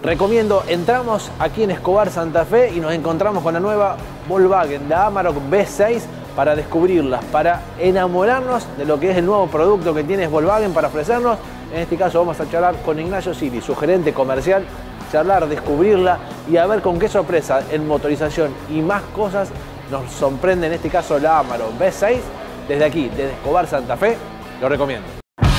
recomiendo, entramos aquí en Escobar Santa Fe y nos encontramos con la nueva Volkswagen, la Amarok V6, para descubrirlas, para enamorarnos de lo que es el nuevo producto que tiene Volkswagen para ofrecernos. En este caso vamos a charlar con Ignacio Siri, su gerente comercial, charlar, descubrirla y a ver con qué sorpresa en motorización y más cosas nos sorprende en este caso la Amarok V6. Desde aquí, desde Escobar Santa Fe, lo recomiendo.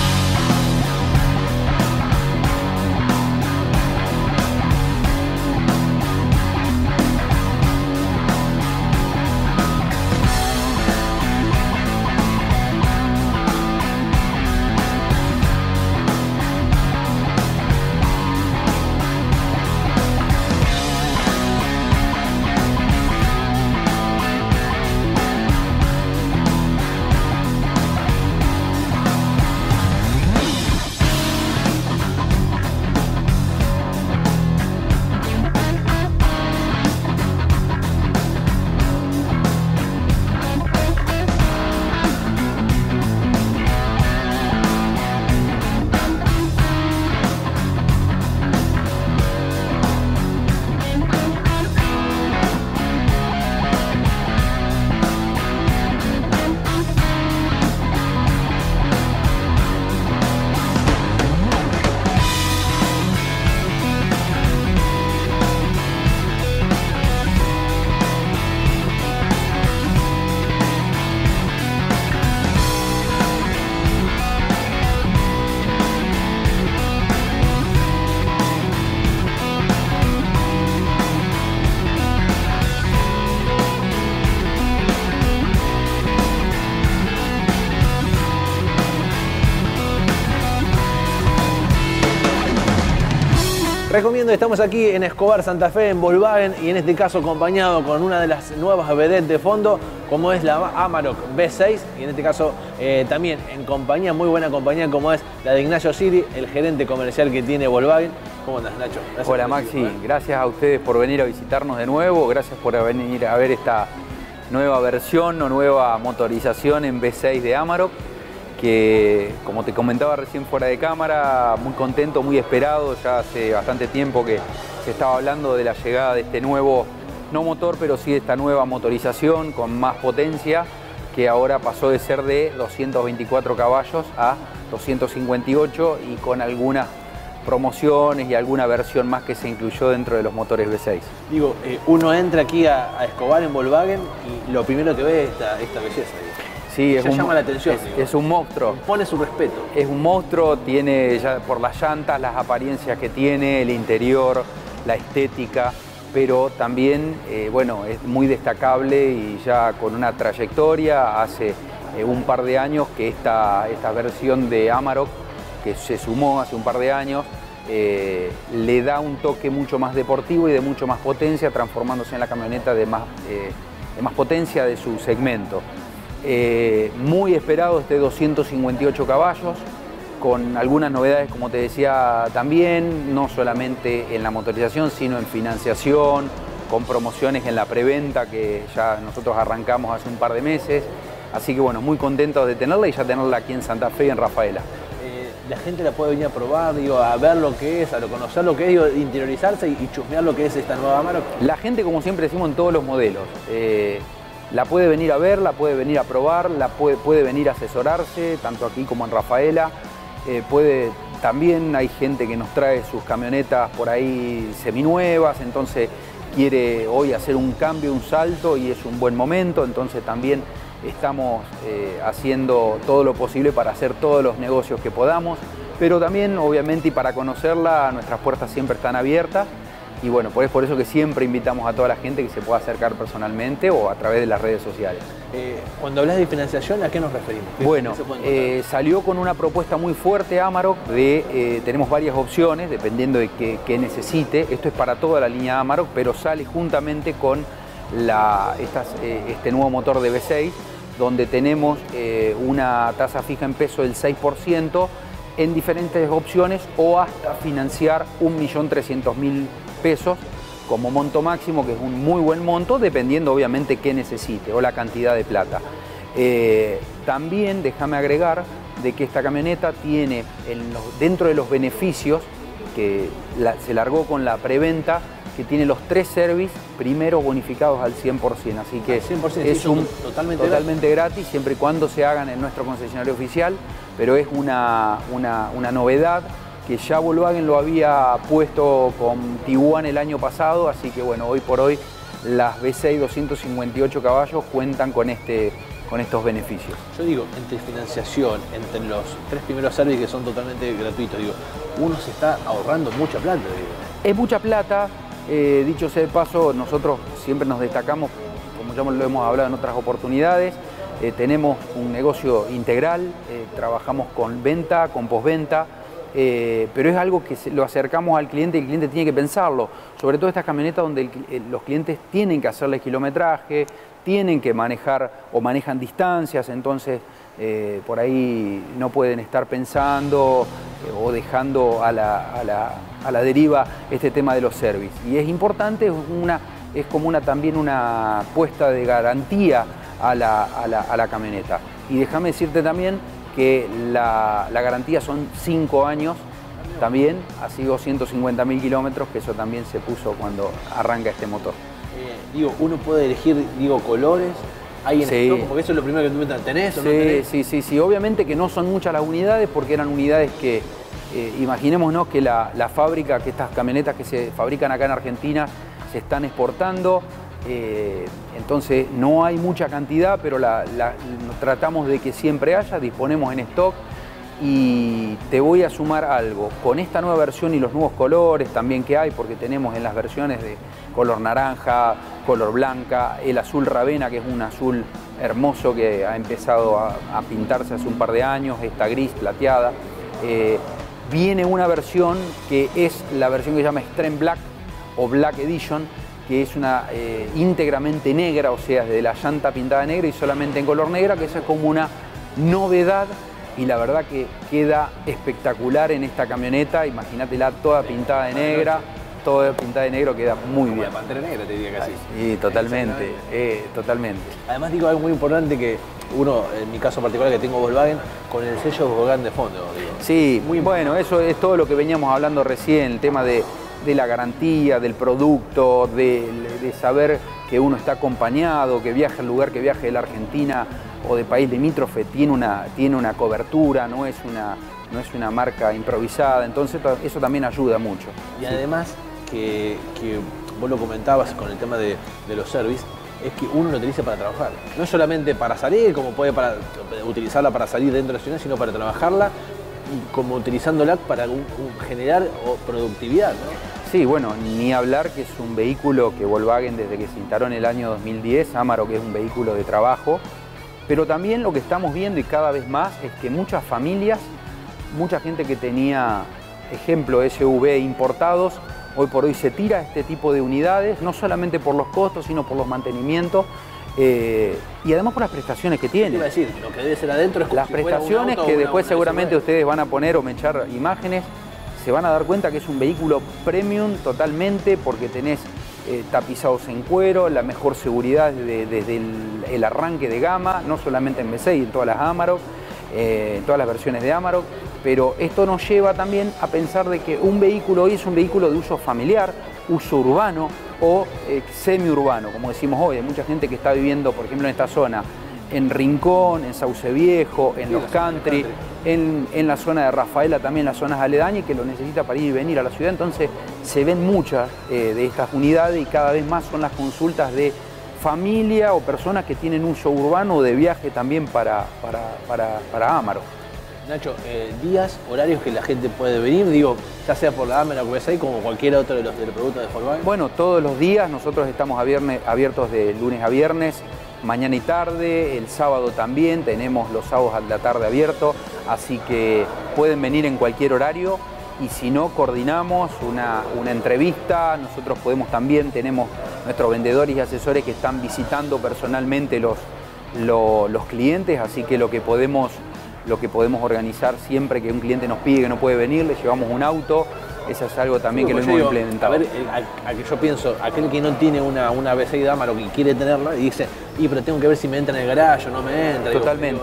Recomiendo, estamos aquí en Escobar Santa Fe, en Volkswagen, y en este caso acompañado con una de las nuevas vedettes de fondo, como es la Amarok V6, y en este caso también en compañía, muy buena compañía, como es la de Ignacio Siri, el gerente comercial que tiene Volkswagen. ¿Cómo andas, Nacho? Gracias. Hola Maxi, gracias a ustedes por venir a visitarnos de nuevo, gracias por venir a ver esta nueva versión o nueva motorización en V6 de Amarok, que como te comentaba recién fuera de cámara, muy contento, muy esperado. Ya hace bastante tiempo que se estaba hablando de la llegada de este nuevo, no motor, pero sí de esta nueva motorización con más potencia, que ahora pasó de ser de 224 caballos a 258 y con algunas promociones y alguna versión más que se incluyó dentro de los motores V6. Digo, uno entra aquí a Escobar en Volkswagen y lo primero que ve es esta belleza. Sí, llama la atención. Es un monstruo. Pone su respeto. Es un monstruo, tiene ya por las llantas, las apariencias que tiene, el interior, la estética, pero también, bueno, es muy destacable y ya con una trayectoria. Hace un par de años que esta versión de Amarok, que se sumó hace un par de años, le da un toque mucho más deportivo y de mucho más potencia, transformándose en la camioneta de más potencia de su segmento. Muy esperado este 258 caballos, con algunas novedades, como te decía también, no solamente en la motorización, sino en financiación, con promociones en la preventa que ya nosotros arrancamos hace un par de meses. Así que bueno, muy contentos de tenerla y ya tenerla aquí en Santa Fe y en Rafaela. La gente la puede venir a probar, digo, a ver lo que es, a conocer lo que es, digo, interiorizarse y chusmear lo que es esta nueva Amarok. La gente, como siempre decimos en todos los modelos, la puede venir a ver, la puede venir a probar, puede venir a asesorarse, tanto aquí como en Rafaela. También hay gente que nos trae sus camionetas por ahí seminuevas, entonces quiere hoy hacer un cambio, un salto, y es un buen momento. Entonces también estamos haciendo todo lo posible para hacer todos los negocios que podamos, pero también obviamente, y para conocerla, nuestras puertas siempre están abiertas. Y bueno, es por eso que siempre invitamos a toda la gente que se pueda acercar personalmente o a través de las redes sociales. Cuando hablas de financiación, ¿a qué nos referimos? Bueno, salió con una propuesta muy fuerte Amarok, tenemos varias opciones dependiendo de qué necesite. Esto es para toda la línea Amarok, pero sale juntamente con este nuevo motor de V6, donde tenemos una tasa fija en peso del 6% en diferentes opciones, o hasta financiar 1.300.000 pesos como monto máximo, que es un muy buen monto, dependiendo obviamente qué necesite o la cantidad de plata. También déjame agregar de que esta camioneta tiene dentro de los beneficios se largó con la preventa, que tiene los 3 service primeros bonificados al 100%, así que 100%, es totalmente gratis, siempre y cuando se hagan en nuestro concesionario oficial, pero es una novedad que ya Volkswagen lo había puesto con Tiguan el año pasado, así que bueno, hoy por hoy las V6 258 caballos cuentan con estos beneficios. Yo digo, entre financiación, entre los 3 primeros servicios que son totalmente gratuitos, digo, uno se está ahorrando mucha plata. Digo. Es mucha plata, dicho sea de paso, nosotros siempre nos destacamos, como ya lo hemos hablado en otras oportunidades, tenemos un negocio integral, trabajamos con venta, con postventa, pero es algo que lo acercamos al cliente y el cliente tiene que pensarlo, sobre todo estas camionetas donde los clientes tienen que hacerles kilometraje, tienen que manejar o manejan distancias, entonces por ahí no pueden estar pensando o dejando a la deriva este tema de los service. Y es importante, es como también una puesta de garantía a la camioneta. Y déjame decirte también que la garantía son 5 años también, así 250.000 kilómetros, que eso también se puso cuando arranca este motor. Digo, uno puede elegir, digo, colores, hay en stock, porque eso es lo primero que tú tenés o no tenés. Sí, obviamente que no son muchas las unidades, porque eran unidades que, imaginémonos que la fábrica, que estas camionetas que se fabrican acá en Argentina se están exportando, entonces no hay mucha cantidad, pero tratamos de que siempre haya, disponemos en stock. Y te voy a sumar algo, con esta nueva versión y los nuevos colores también que hay, porque tenemos en las versiones de color naranja, color blanca, el azul Ravena, que es un azul hermoso que ha empezado a pintarse hace un par de años, esta gris plateada. Viene una versión que es la versión que se llama Extreme Black o Black Edition, que es una íntegramente negra, o sea, de la llanta pintada negra y solamente en color negra, que eso es como una novedad. Y la verdad que queda espectacular en esta camioneta, imagínatela toda pintada de negra, toda pintada de negro, queda muy bien. La Pantera Negra te diría casi. Sí, totalmente, totalmente. Además digo algo muy importante que uno, en mi caso particular que tengo Volkswagen, con el sello Volkswagen de fondo. Digo. Sí, muy bueno, eso es todo lo que veníamos hablando recién, el tema de la garantía, del producto, de saber que uno está acompañado, que viaja al lugar que viaje de la Argentina o de país limítrofe, tiene una cobertura, no es una marca improvisada, entonces eso también ayuda mucho. Y además que vos lo comentabas con el tema de los service, es que uno lo utiliza para trabajar. No es solamente para salir, como puede utilizarla para salir dentro de la ciudad, sino para trabajarla y como utilizándola para generar productividad, ¿no? Sí, bueno, ni hablar que es un vehículo que Volkswagen desde que se instaló en el año 2010, Amarok, que es un vehículo de trabajo, pero también lo que estamos viendo y cada vez más es que muchas familias, mucha gente que tenía, ejemplo, SUV importados, hoy por hoy se tira este tipo de unidades, no solamente por los costos, sino por los mantenimientos y además por las prestaciones que tiene. Iba a decir, lo que debe ser adentro es como las prestaciones que después seguramente ustedes van a poner o echar imágenes, se van a dar cuenta que es un vehículo premium totalmente porque tenés tapizados en cuero, la mejor seguridad desde el arranque de gama, no solamente en V6, en todas las Amarok, en todas las versiones de Amarok, pero esto nos lleva también a pensar de que un vehículo hoy es un vehículo de uso familiar, uso urbano o semiurbano, como decimos hoy. Hay mucha gente que está viviendo, por ejemplo, en esta zona, en Rincón, en Sauce Viejo, en los country, en la zona de Rafaela, también en las zonas aledañas, que lo necesita para ir y venir a la ciudad. Entonces se ven muchas de estas unidades y cada vez más son las consultas de familia o personas que tienen uso urbano o de viaje también para Amarok. Nacho, días, horarios que la gente puede venir, digo, ya sea por la Amarok V6 como cualquier otro de los productos de Volkswagen. Bueno, todos los días, nosotros estamos abiertos de lunes a viernes, mañana y tarde, el sábado también, tenemos los sábados a la tarde abiertos, así que pueden venir en cualquier horario y si no, coordinamos una entrevista, nosotros también tenemos nuestros vendedores y asesores que están visitando personalmente los clientes, así que lo que podemos organizar siempre que un cliente nos pide que no puede venir, le llevamos un auto. Eso es algo también que lo hemos implementado. A ver, yo pienso, aquel que no tiene una V6 de Amarok y quiere tenerla y dice, pero tengo que ver si me entra en el garaje o no me entra. Totalmente.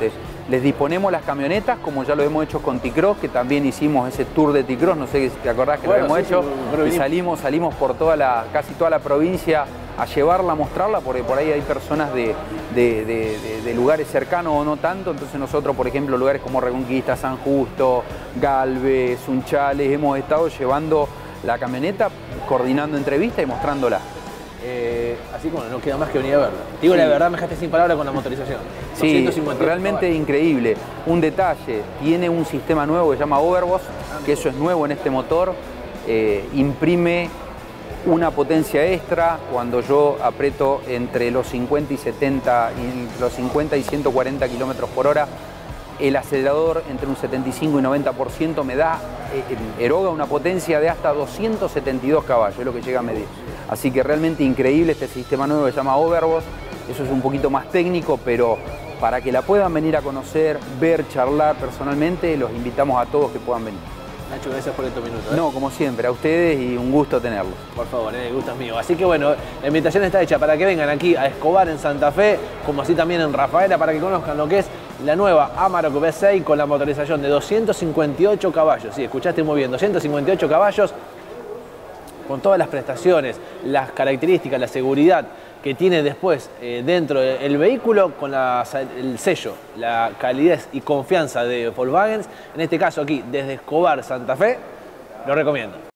Les disponemos las camionetas, como ya lo hemos hecho con T-Cross, que también hicimos ese tour de T-Cross, no sé si te acordás que bueno, lo hemos hecho, sí, y salimos por casi toda la provincia a llevarla, a mostrarla, porque por ahí hay personas de lugares cercanos o no tanto. Entonces nosotros, por ejemplo, lugares como Reconquista, San Justo, Galvez, Sunchales, hemos estado llevando la camioneta, coordinando entrevistas y mostrándola. Así como no queda más que venir a verla. Digo, sí, la verdad, me dejaste sin palabras con la motorización. Sí, realmente increíble. Un detalle, tiene un sistema nuevo que se llama Overboss, que eso es nuevo en este motor. Imprime una potencia extra cuando yo aprieto entre los 50 y 70, los 50 y 140 kilómetros por hora. El acelerador entre un 75 y 90% me da, eroga una potencia de hasta 272 caballos, es lo que llega a medir. Así que realmente increíble este sistema nuevo que se llama Overboss. Eso es un poquito más técnico, pero para que la puedan venir a conocer, ver, charlar personalmente, los invitamos a todos que puedan venir. Nacho, gracias por estos minutos. No, como siempre, a ustedes y un gusto tenerlos. Por favor, el gusto es mío. Así que bueno, la invitación está hecha para que vengan aquí a Escobar en Santa Fe, como así también en Rafaela, para que conozcan lo que es la nueva Amarok V6 con la motorización de 258 caballos. Sí, escuchaste muy bien, 258 caballos con todas las prestaciones, las características, la seguridad que tiene después dentro del vehículo, con el sello, la calidez y confianza de Volkswagen. En este caso aquí, desde Escobar, Santa Fe, lo recomiendo.